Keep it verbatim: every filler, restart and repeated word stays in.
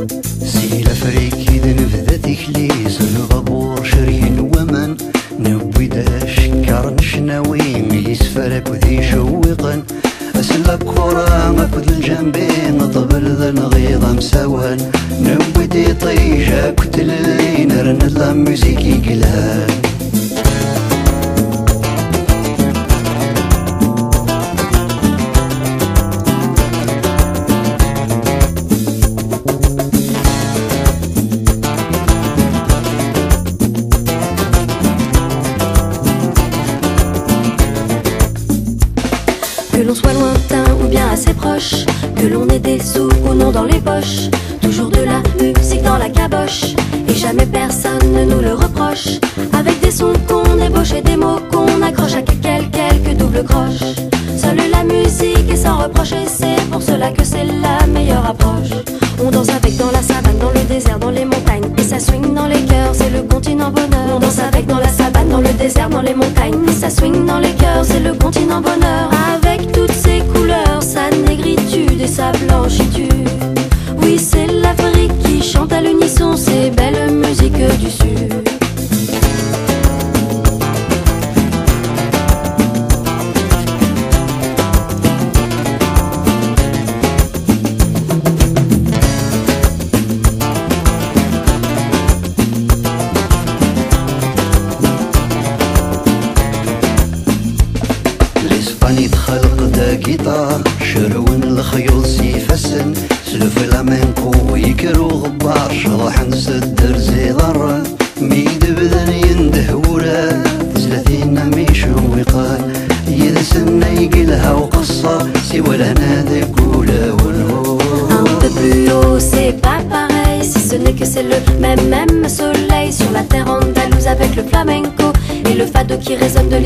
سي الافريك اذا نبدا تكليس الغبور شرين ومن نبوي دا شكر نشناوي ميس فرق وذي شوقا اسلا كورا مفذ الجنبين طبل ذا الغيظة مساوان نبوي دي طيشة كتلين رند لا موسيقي قلان Que l'on soit lointain ou bien assez proche, que l'on ait des sous ou non dans les poches, toujours de la musique dans la caboche, et jamais personne ne nous le reproche. Avec des sons qu'on ébauche et des mots qu'on accroche à quelques, quelques doubles croches. Seule la musique est sans reproche et c'est pour cela que c'est la meilleure approche. On danse avec dans la savane, dans le désert, dans les montagnes, et ça swing dans les cœurs, c'est le continent bonheur. On danse avec dans la savane, dans le désert, dans les montagnes, et ça swing dans les cœurs, c'est le continent bonheur. Avec toutes ses couleurs, sa négritude et sa blanchitude. Oui, c'est l'Afrique qui chante à l'unisson ces belles musiques du Sud. الاسباني تخلق دا جيتار شرون الخيول سيفسن سلف الامانكو ويكرو غبار شرح نسدر زي ضرة ميد بذن ينده ورا ثلاثين ميشو وقال يدسنا يقلها وقصة سوى لهنا ذا قولة والهو. Un peu plus haut, c'est pas pareil, si ce n'est que c'est le même, même soleil sur la terre andalouse avec le flamenco et le fado qui résonne de